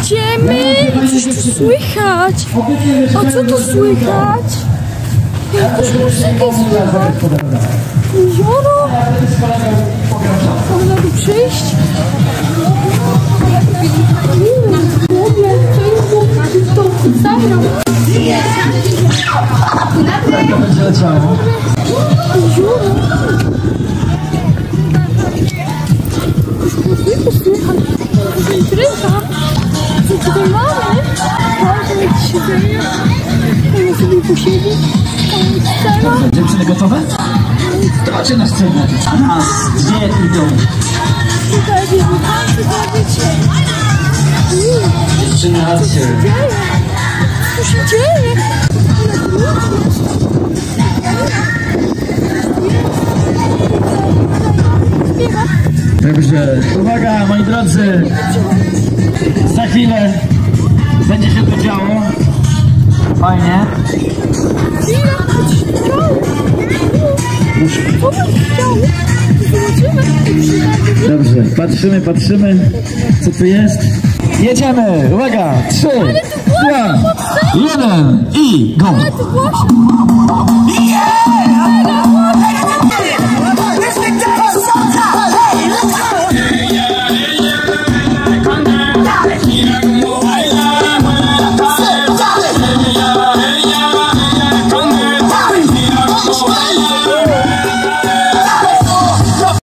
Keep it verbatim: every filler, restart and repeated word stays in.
Idziemy! Coś tu słychać! A co tu słychać? Jakąś muzykę słychać! Jezioro! Można tu przyjść? To Instagram! To będzie leciało. Jezioro! Muzykę słychać! Impreza! Co tutaj mamy? Mamy jakieś siedzenie. Można sobie posiedzieć. Tam jest scena. Dziewczyny gotowe? To chodźcie na scenę. Raz, dwie i do. Tutaj wiemy tańce zrobić. Dziewczyny, raz się. Co się dzieje? Śpiewa. Dobrze, uwaga moi drodzy. Za chwilę będzie się to działo. Fajnie. Chwila, coś się działo. Co to się działo? Zobaczymy. Dobrze, patrzymy, patrzymy. Co tu jest? Jedziemy! Uwaga! Trzy, dwa, jeden i go! Ale to głośno. Yeah!